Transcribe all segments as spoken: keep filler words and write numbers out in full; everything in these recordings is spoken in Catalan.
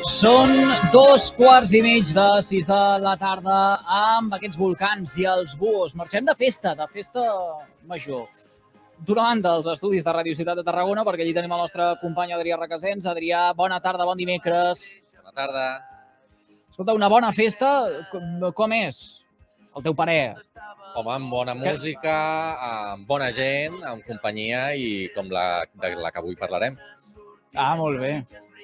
Són dos quarts i mig de sis de la tarda amb aquests volcans i els búhos. Marxem de festa, de festa major. D'una banda, els estudis de Radio Ciutat de Tarragona, perquè allí tenim el nostre company Adrià Requesens. Adrià, bona tarda, bon dimecres. Bona tarda. Escolta, una bona festa, com, com és? El teu parer? Home, amb bona música, amb bona gent, amb companyia i com la, de la que avui parlarem. Ah, molt bé.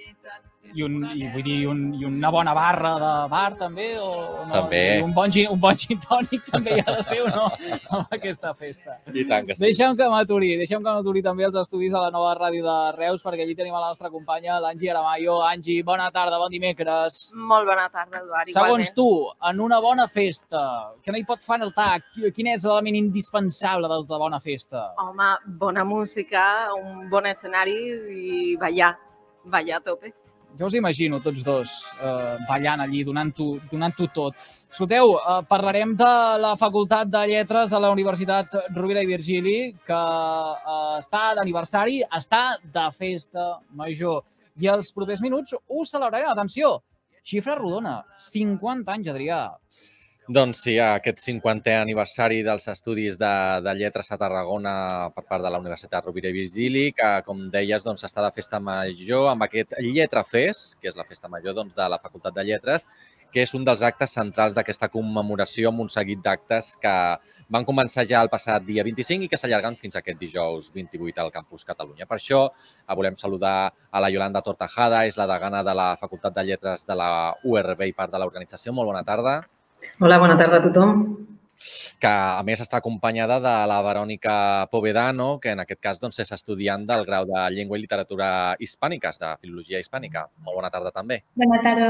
I, un, i vull dir, un, i una bona barra de bar també? O no? També. I un bon, un bon gin tònic també hi ha de ser o no amb aquesta festa? I tant que sí. Deixa'm que m'aturi, deixa'm que m'aturi també els estudis de la nova ràdio de Reus, perquè allí tenim a la nostra companya, l'Angie Aramayo. Angie, bona tarda, bon dimecres. Molt bona tarda, Eduard. Segons tu, en una bona festa, que no hi pot faltar, quin és l'element indispensable de tota bona festa? Home, bona música, un bon escenari i ballar, ballar a tope. Jo us imagino tots dos eh, ballant allí, donant-ho donant-ho tot. Escolteu, eh, parlarem de la Facultat de Lletres de la Universitat Rovira i Virgili, que eh, està d'aniversari, està de festa major. I els propers minuts ho celebrarem. Atenció, xifra rodona, cinquanta anys, Adrià. Doncs sí, aquest cinquantè aniversari dels estudis de, de lletres a Tarragona per part de la Universitat Rovira i Virgili, que, com deies, doncs, està de festa major amb aquest Lletrafest, que és la festa major doncs, de la Facultat de Lletres, que és un dels actes centrals d'aquesta commemoració amb un seguit d'actes que van començar ja el passat dia vint-i-cinc i que s'allarguen fins aquest dijous vint-i-vuit al Campus Catalunya. Per això volem saludar a la Yolanda Tortajada, és la degana de la Facultat de Lletres de la U R B i part de l'organització. Molt bona tarda. Hola, bona tarda a tothom. Que, a més, està acompanyada de la Verònica Povedano, que en aquest cas doncs, és estudiant del grau de Llengua i Literatura Hispàniques, de Filologia Hispànica. Molt bona tarda, també. Bona tarda.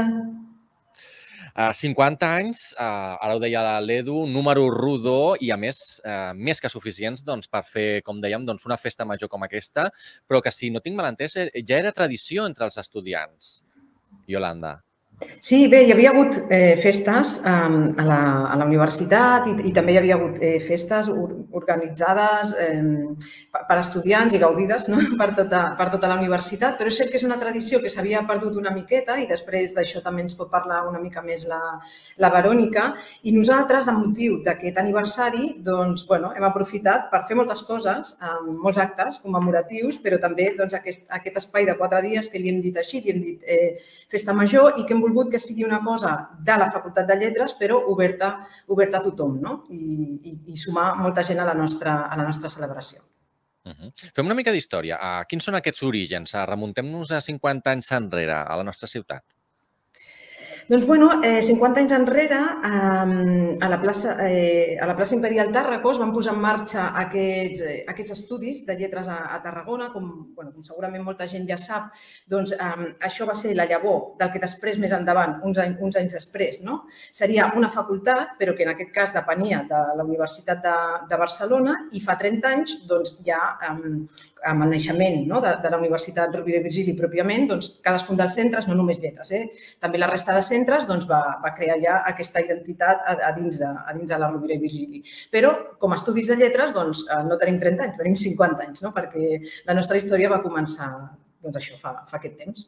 Uh, cinquanta anys, uh, ara ho deia l'Edu, número rodó i, a més, uh, més que suficients doncs, per fer, com dèiem, doncs, una festa major com aquesta, però que, si no tinc mal entès, ja era tradició entre els estudiants. Yolanda. Sí, bé, hi havia hagut eh, festes eh, a, la, a la universitat i, i també hi havia hagut eh, festes organitzades eh, per estudiants i gaudides, no? per, tota, per tota la universitat, però és cert que és una tradició que s'havia perdut una miqueta i després d'això també ens pot parlar una mica més la, la Verònica. I nosaltres, amb motiu d'aquest aniversari, doncs, bueno, hem aprofitat per fer moltes coses, eh, molts actes commemoratius, però també doncs, aquest, aquest espai de quatre dies que li hem dit així, li hem dit eh, festa major i que hem volgut que sigui una cosa de la Facultat de Lletres, però oberta, oberta a tothom, no? I, i, i sumar molta gent a la nostra, a la nostra celebració. Uh -huh. Fem una mica d'història. Uh, quins són aquests orígens? Uh, Remuntem-nos a cinquanta anys enrere, a la nostra ciutat. Doncs, bueno, eh, cinquanta anys enrere, eh, a, la plaça, eh, a la plaça Imperial Tàrraco es van posar en marxa aquests, eh, aquests estudis de lletres a, a Tarragona, com, bueno, com segurament molta gent ja sap, doncs eh, això va ser la llavor del que després, més endavant, uns, any, uns anys després, no? Seria una facultat, però que en aquest cas depenia de la Universitat de, de Barcelona i fa trenta anys, doncs, ja eh, amb el naixement no? de, de la Universitat Rovira i Virgili pròpiament, doncs, cadascun dels centres, no només lletres, eh? també la resta de centres doncs, va, va crear ja aquesta identitat a, a, dins de, a dins de la Rovira i Virgili. Però, com a estudis de lletres, doncs, no tenim trenta anys, tenim cinquanta anys, no? perquè la nostra història va començar doncs, això, fa, fa aquest temps.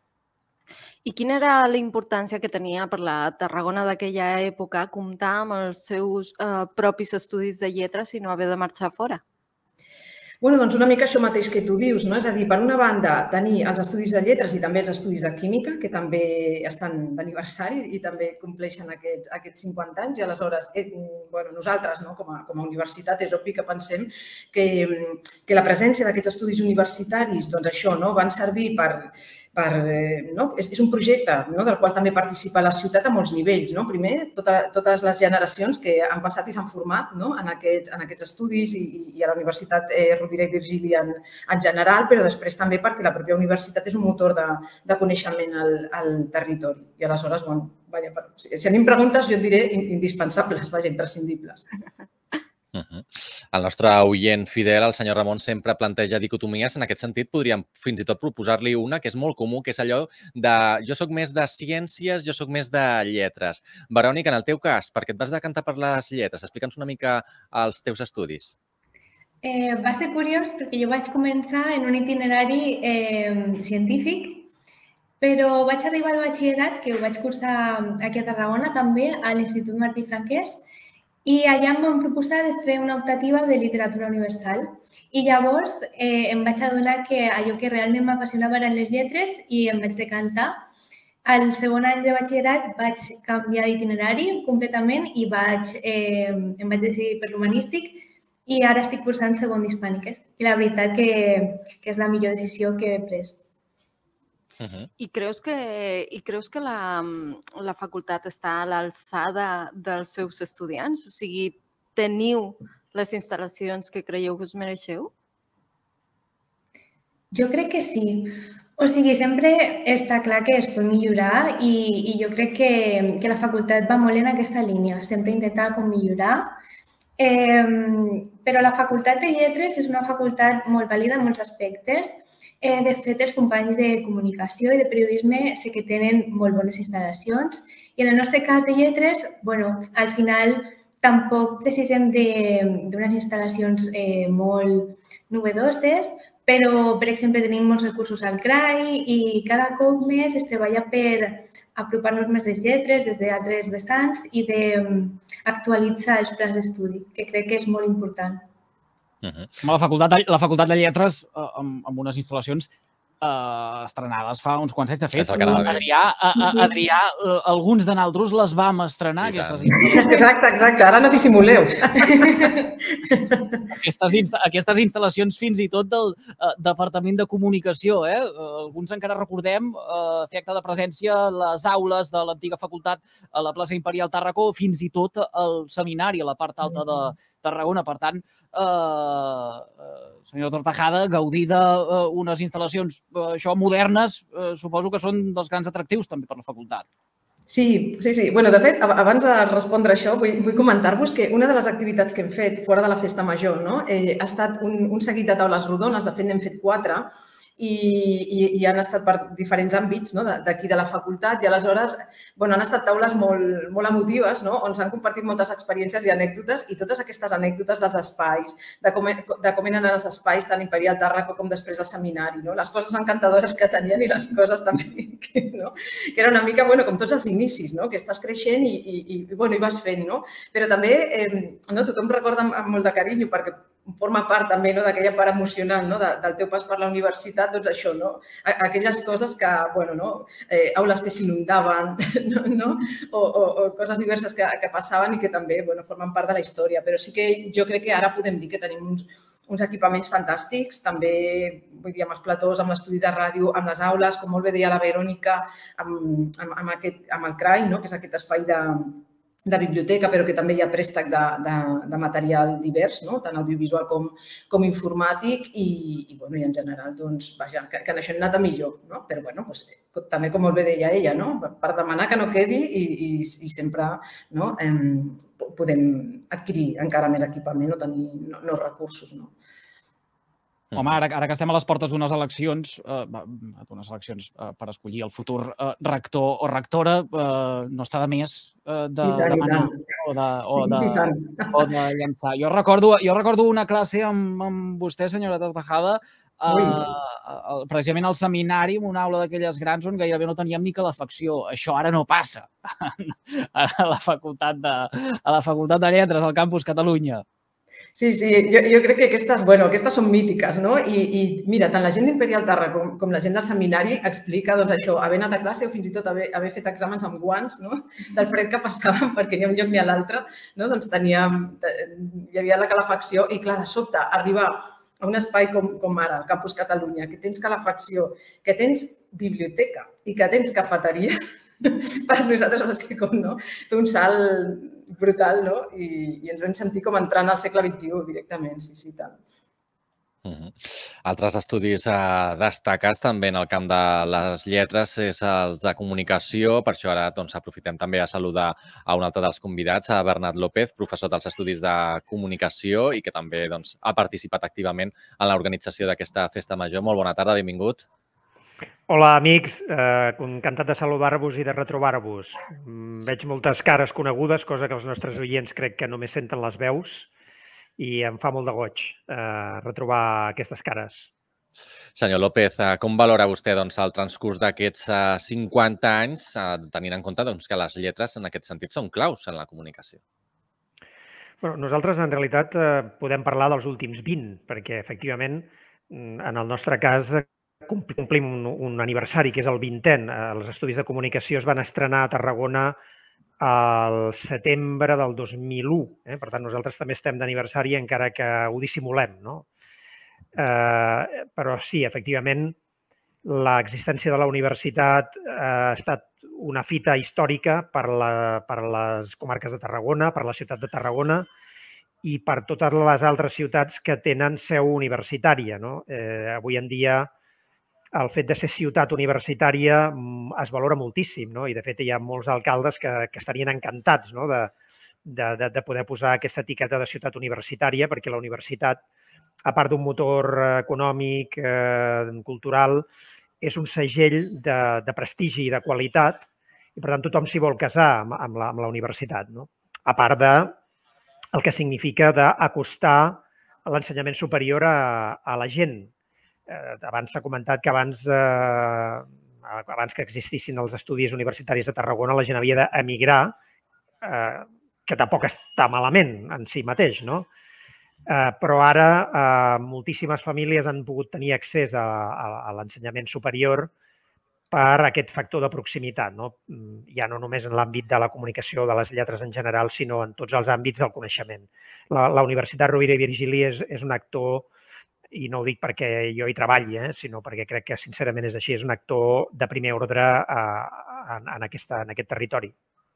I quina era la importància que tenia per la Tarragona d'aquella època comptar amb els seus eh, propis estudis de lletres i no haver de marxar fora? Bueno, doncs una mica això mateix que tu dius, no? És a dir, per una banda, tenir els estudis de lletres i també els estudis de química, que també estan d'aniversari i també compleixen aquests, aquests cinquanta anys i aleshores, eh, bueno, nosaltres, no? com, a, com a universitat, és obvi que pensem que, que la presència d'aquests estudis universitaris, doncs això, no? van servir per Per, no? és, és un projecte no? del qual també participa la ciutat a molts nivells. No? Primer, tota, totes les generacions que han passat i s'han format no? en, aquests, en aquests estudis i, i a la Universitat eh, Rovira i Virgili en, en general, però després també perquè la pròpia universitat és un motor de, de coneixement al, al territori. I aleshores, bueno, vaja, per, si a mi em preguntes, jo et diré indispensables, vaja, imprescindibles. Uh -huh. El nostre oient fidel, el senyor Ramon, sempre planteja dicotomies. En aquest sentit, podríem fins i tot proposar-li una que és molt comú, que és allò de jo sóc més de ciències, jo sóc més de lletres. Verònica, en el teu cas, perquè et vas decantar per les lletres, explica'ns una mica els teus estudis. Eh, va ser curiós perquè jo vaig començar en un itinerari eh, científic Però vaig arribar al batxillerat, que ho vaig cursar aquí a Tarragona també, a l'Institut Martí Franquès, i allà em van proposar de fer una optativa de literatura universal. I llavors eh, em vaig adonar que allò que realment m'apassionava eren les lletres i em vaig decantar. Al segon any de batxillerat vaig canviar d'itinerari completament i vaig, eh, em vaig decidir per l'humanístic i ara estic cursant segon d'Hispàniques. I la veritat que, que és la millor decisió que he pres. Uh-huh. I creus que, i creus que la, la facultat està a l'alçada dels seus estudiants? O sigui, teniu les instal·lacions que creieu que us mereixeu? Jo crec que sí. O sigui, sempre està clar que es pot millorar i, i jo crec que, que la facultat va molt en aquesta línia, sempre intentar com millorar. Eh, però la facultat de lletres és una facultat molt vàlida en molts aspectes. Eh, de fet, els companys de comunicació i de periodisme sé que tenen molt bones instal·lacions i en el nostre cas de lletres, bueno, al final tampoc precisem d'unes instal·lacions eh, molt novedoses, però, per exemple, tenim molts recursos al C R A I i cada cop més es treballa per apropar-nos més les lletres des d'altres vessants i d'actualitzar els plans d'estudi, que crec que és molt important. Uh-huh. la, facultat de, la Facultat de Lletres, eh, amb, amb unes instal·lacions eh, estrenades fa uns quants anys. De fet, Adrià, a, a, Adrià eh, alguns de nosaltres les vam estrenar, aquestes instal·lacions. Exacte, exacte. Ara no dissimuleu. Aquestes, insta aquestes instal·lacions fins i tot del eh, Departament de Comunicació. Eh? Alguns encara recordem eh, fer acte de presència a les aules de l'antiga facultat a la plaça Imperial Tàrraco, fins i tot al seminari, a la part alta de Tarragona. Per tant, eh, senyor Tortajada, gaudir d'unes instal·lacions eh, això modernes, eh, suposo que són dels grans atractius també per la facultat. Sí, sí, sí. Bueno, de fet, abans de respondre això, vull, vull comentar-vos que una de les activitats que hem fet fora de la festa major, no? eh, ha estat un, un seguit de taules rodones, de fet n'hem fet quatre, i, i, i han estat per diferents àmbits, no? D'aquí de la facultat, i aleshores bueno, han estat taules molt, molt emotives, no? On s'han compartit moltes experiències i anècdotes, i totes aquestes anècdotes dels espais, de com, de com eren els espais tant Imperial Tàrraco com després al seminari, no? Les coses encantadores que tenien i les coses també que, no? que era una mica bueno, com tots els inicis, no? Que estàs creixent i, i, i, bueno, i vas fent. No? Però també eh, no? Tothom recorda amb molt de carinyo perquè forma part també no, d'aquella part emocional no, de, del teu pas per la universitat, doncs això, no? Aquelles coses que, bueno, no, eh, aules que s'inundaven, no, no? O, o, o coses diverses que, que passaven i que també bueno, formen part de la història. Però sí que jo crec que ara podem dir que tenim uns, uns equipaments fantàstics, també vull dir, amb els platós, amb l'estudi de ràdio, amb les aules, com molt bé deia la Verònica, amb, amb, amb, aquest, amb el C R A I, no? Que és aquest espai de de biblioteca, però que també hi ha préstec de, de, de material divers, no? Tant audiovisual com, com informàtic i, i, bueno, i en general, doncs, vaja, que, que en això hem anat a millor, no? Però, bueno, doncs, també, com molt bé deia ella, no? Per demanar que no quedi i, i, i sempre no? eh, podem adquirir encara més equipament o tenir no, no recursos, no? Home, ara, ara que estem a les portes d'unes eleccions, eh, d'unes eleccions eh, per escollir el futur eh, rector o rectora, eh, no està de més eh, de demanar o de, o, de, o de llançar. Jo recordo, jo recordo una classe amb, amb vostè, senyora Tortajada, eh, precisament al seminari, en una aula d'aquelles grans on gairebé no teníem ni calefacció. Això ara no passa a la facultat de, a la facultat de Lletres, al campus Catalunya. Sí, sí, jo, jo crec que aquestes, bueno, aquestes són mítiques, no? I, i mira, tant la gent d'Imperial Tàrraco com, com la gent del seminari explica, doncs, això, haver anat a classe o fins i tot haver, haver fet exàmens amb guants, no? Del fred que passàvem, perquè ni un lloc ni a l'altre, no? Doncs teníem, hi havia la calefacció i, clar, de sobte, arribar a un espai com, com ara, el Campus Catalunya, que tens calefacció, que tens biblioteca i que tens cafeteria, per nosaltres va ser com, no? Fer un salt brutal, no? I, i ens vam sentir com entrant al segle vint-i-u directament, sí, sí, tant. Uh-huh. Altres estudis eh, destacats també en el camp de les lletres és els de comunicació, per això ara doncs, aprofitem també a saludar a un altre dels convidats, a Bernat López, professor dels estudis de comunicació i que també doncs, ha participat activament en l'organització d'aquesta festa major. Molt bona tarda, benvingut. Hola, amics. Eh, encantat de saludar-vos i de retrobar-vos. Veig moltes cares conegudes, cosa que els nostres oients crec que només senten les veus i em fa molt de goig eh, retrobar aquestes cares. Senyor López, com valora vostè el transcurs d'aquests cinquanta anys, tenint en compte que les lletres en aquest sentit són claus en la comunicació? Nosaltres, en realitat, podem parlar dels últims vint, perquè, efectivament, en el nostre cas, complim un aniversari, que és el vintè. Els estudis de comunicació es van estrenar a Tarragona al setembre del dos mil u. Per tant, nosaltres també estem d'aniversari, encara que ho dissimulem, no? Però sí, efectivament, l'existència de la universitat ha estat una fita històrica per a les comarques de Tarragona, per a la ciutat de Tarragona i per totes les altres ciutats que tenen seu universitària. Avui en dia, el fet de ser ciutat universitària es valora moltíssim, i de fet hi ha molts alcaldes que estarien encantats de poder posar aquesta etiqueta de ciutat universitària, perquè la universitat, a part d'un motor econòmic, cultural, és un segell de prestigi i de qualitat i, per tant, tothom s'hi vol casar amb la universitat, a part del que significa d'acostar l'ensenyament superior a la gent. Abans s'ha comentat que abans que existissin els estudis universitaris de Tarragona la gent havia d'emigrar, que tampoc està malament en si mateix, no? Però ara moltíssimes famílies han pogut tenir accés a l'ensenyament superior per aquest factor de proximitat, ja no només en l'àmbit de la comunicació o de les lletres en general, sinó en tots els àmbits del coneixement. La Universitat Rovira i Virgili és un actor, i no ho dic perquè jo hi treballi, sinó perquè crec que sincerament és així, és un actor de primer ordre en aquest territori.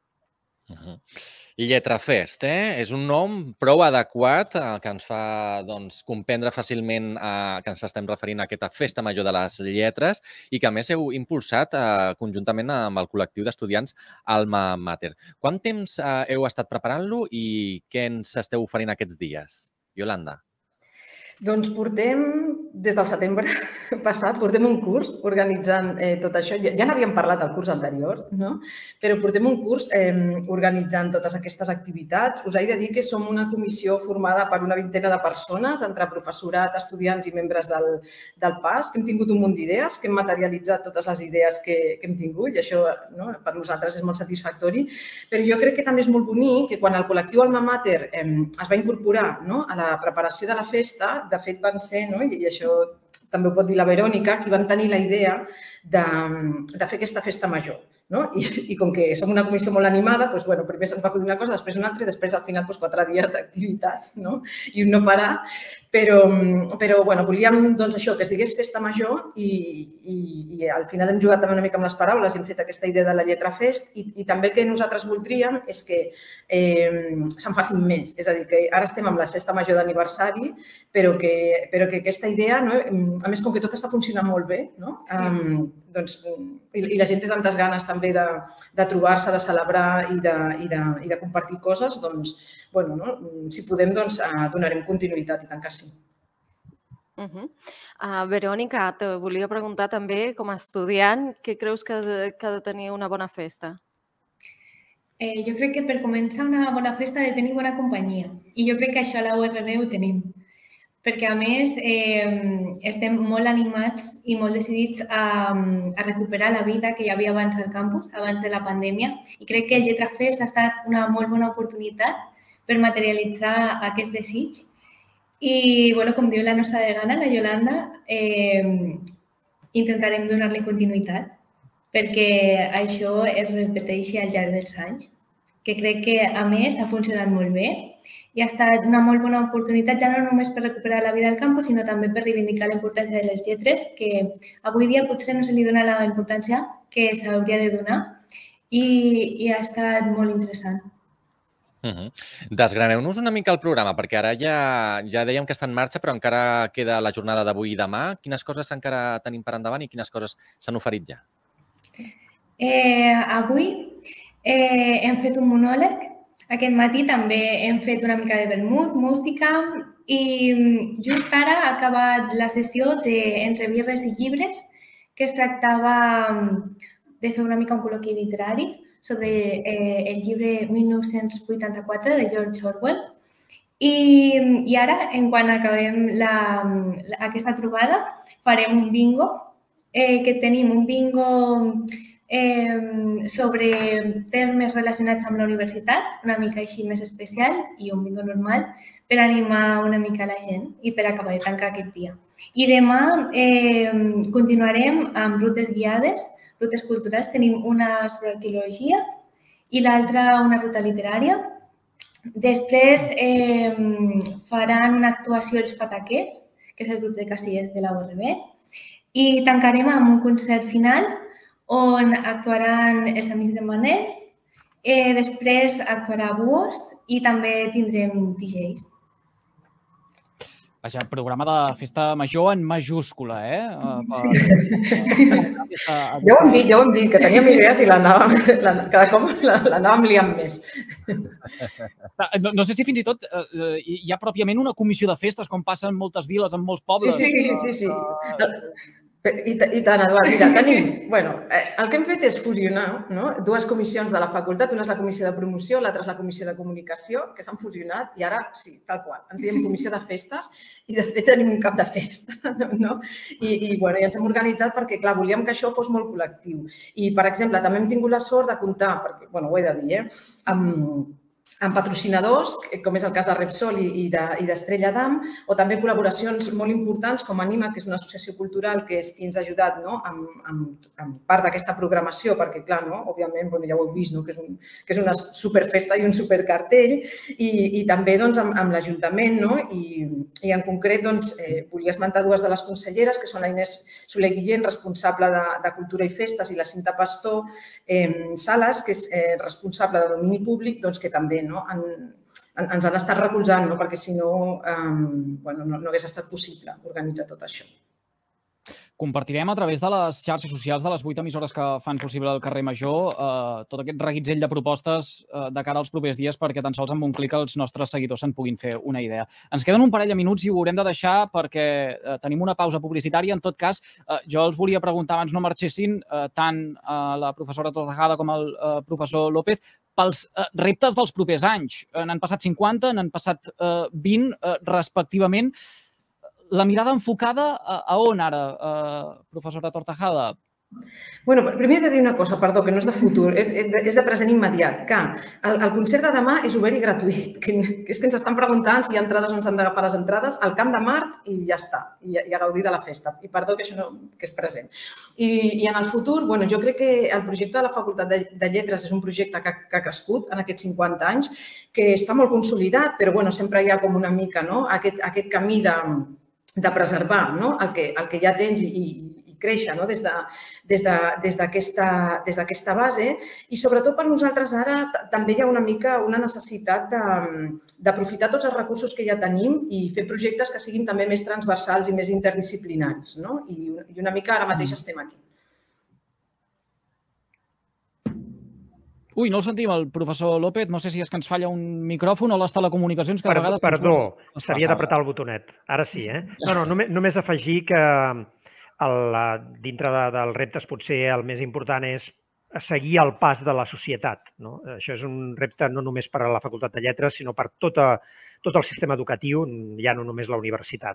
Lletrafest és un nom prou adequat que ens fa comprendre fàcilment que ens estem referint a aquesta festa major de les lletres i que a més heu impulsat conjuntament amb el col·lectiu d'estudiants Alma Mater. Quant temps heu estat preparant-lo i què ens esteu oferint aquests dies? Iolanda. Doncs portem, des del setembre passat, portem un curs organitzant tot això. Ja n'havíem parlat al curs anterior, però portem un curs organitzant totes aquestes activitats. Us he de dir que som una comissió formada per una vintena de persones, entre professorat, estudiants i membres del P A S, que hem tingut un munt d'idees, que hem materialitzat totes les idees que hem tingut i això per nosaltres és molt satisfactori. Però jo crec que també és molt bonic que quan el col·lectiu Alma Mater es va incorporar a la preparació de la festa, de fet van ser, i això també ho pot dir la Verònica, qui van tenir la idea de fer aquesta festa major. I com que som una comissió molt animada, primer se'ns va acudir una cosa, després una altra i després al final quatre dies d'activitats i un no parar. Però volíem això, que es digués festa major i al final hem jugat també una mica amb les paraules i hem fet aquesta idea de la Lletrafest i també el que nosaltres voldríem és que se'n facin més. És a dir, que ara estem amb la festa major d'aniversari, però que aquesta idea, a més com que tot està funcionant molt bé, i la gent té tantes ganes també de trobar-se, de celebrar i de compartir coses, doncs, si podem, donarem continuïtat i tant que sí. Verònica, te volia preguntar també, com a estudiant, què creus que ha de tenir una bona festa? Jo crec que per començar una bona festa ha de tenir bona companyia i jo crec que això a la U R B ho tenim. Perquè, a més, estem molt animats i molt decidits a recuperar la vida que hi havia abans al campus, abans de la pandèmia, i crec que el Lletrafest ha estat una molt bona oportunitat per materialitzar aquest desig. I, com diu la nostra degana, la Iolanda, intentarem donar-li continuïtat perquè això es repeteixi al llarg dels anys, que crec que, a més, ha funcionat molt bé i ha estat una molt bona oportunitat ja no només per recuperar la vida al campus, sinó també per reivindicar la importància de les lletres, que avui dia potser no se li dona la importància que s'hauria de donar i ha estat molt interessant. Desgraneu-nos una mica el programa, perquè ara ja dèiem que està en marxa, però encara queda la jornada d'avui i demà. Quines coses encara tenim per endavant i quines coses s'han oferit ja? Avui hem fet un monòleg. Aquest matí també hem fet una mica de vermut, música i just ara ha acabat la sessió d'Entre birres i llibres, que es tractava de fer una mica un col·loqui literari sobre el llibre mil nou-cents vuitanta-quatre de George Orwell I ara, en quan acabem aquesta trobada, farem un bingo, que tenim un bingo sobre termes relacionats amb la universitat, una mica així més especial, i un bingo normal, per animar una mica la gent i per acabar de tancar aquest dia. I demà continuarem amb rutes guiades, rutes culturals. Tenim una sobre arqueologia i l'altra una ruta literària. Després faran una actuació els Pataquers, que és el grup de castellers de la U R B, i tancarem amb un concert final on actuaran els Amics de Manel, després actuarà Buos i també tindrem D Js. Vaja, programa de festa major en majúscula, eh? Ja ho hem dit, ja ho hem dit, que teníem idees i cada cop l'anàvem liant més. No sé si fins i tot hi ha pròpiament una comissió de festes, com passa en moltes viles, en molts pobles. Sí, sí, sí. I tant, Eduard. Mira, tenim... Bueno, el que hem fet és fusionar dues comissions de la facultat. Una és la comissió de promoció, l'altra és la comissió de comunicació, que s'han fusionat i ara, sí, tal qual. Ens diem comissió de festes i, de fet, tenim un cap de festa. I ens hem organitzat perquè, clar, volíem que això fos molt col·lectiu. I, per exemple, també hem tingut la sort de comptar, perquè, bueno, ho he de dir, amb amb patrocinadors, com és el cas de Repsol i d'Estrella d'Am, o també col·laboracions molt importants com Anima, que és una associació cultural que és qui ens ha ajudat amb part d'aquesta programació, perquè, clar, òbviament, ja ho heu vist, que és una superfesta i un supercartell, i també amb l'Ajuntament, i en concret volia esmentar dues de les conselleres, que són la Inés Soler Guillén, responsable de Cultura i Festes, i la Cinta Pastor Sales, que és responsable de domini públic, que també ens han estat recolzant, perquè si no no hagués estat possible organitzar tot això. Compartirem a través de les xarxes socials de les vuit emissores que fan possible el carrer Major tot aquest reguitzell de propostes de cara als propers dies perquè tan sols amb un clic els nostres seguidors se'n puguin fer una idea. Ens queden un parell de minuts i ho haurem de deixar perquè tenim una pausa publicitària. En tot cas, jo els volia preguntar abans no marxessin tant la professora Tortajada com el professor López pels reptes dels propers anys. N'han passat cinquanta, n'han passat vint respectivament. La mirada enfocada a on ara, professora Tortajada? Bueno, primer he de dir una cosa, perdó, que no és de futur, és de present immediat, que el concert de demà és obert i gratuït, que és que ens estan preguntant si hi ha entrades o on s'han d'agafar les entrades, al Camp de Mart i ja està, i a gaudir de la festa. I perdó que això no és present. I en el futur, bueno, jo crec que el projecte de la Facultat de Lletres és un projecte que ha crescut en aquests cinquanta anys, que està molt consolidat, però bueno, sempre hi ha com una mica aquest camí de preservar el que ja tens i créixer des d'aquesta base i sobretot per nosaltres ara també hi ha una mica una necessitat d'aprofitar tots els recursos que ja tenim i fer projectes que siguin també més transversals i més interdisciplinaris i una mica ara mateix estem aquí. Ui, no el sentim, el professor López. No sé si és que ens falla un micròfon o les telecomunicacions que a vegades... Perdó, s'havia d'apretar el botonet. Ara sí, eh? No, no, només afegir que dintre dels reptes potser el més important és seguir el pas de la societat. Això és un repte no només per a la Facultat de Lletres, sinó per tot el sistema educatiu, ja no només la universitat.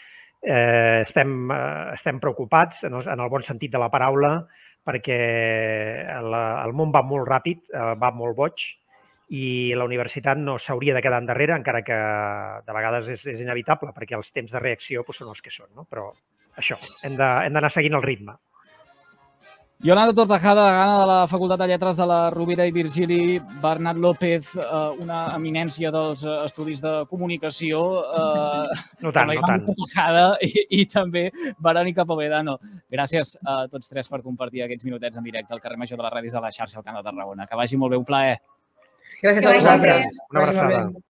Estem preocupats, en el bon sentit de la paraula, perquè el món va molt ràpid, va molt boig, i la universitat no s'hauria de quedar endarrere, encara que de vegades és inevitable, perquè els temps de reacció són els que són. Però això, hem d'anar seguint el ritme. Yolanda Tortajada, degana de la Facultat de Lletres de la Rovira i Virgili, Bernat López, una eminència dels estudis de comunicació, no tant, no tant, i també Verònica Povedano. Gràcies a tots tres per compartir aquests minutets en directe al carrer Major de les Ràdios de la xarxa al Camp de Tarragona. Que vagi molt bé, un plaer. Gràcies a vosaltres. Una abraçada.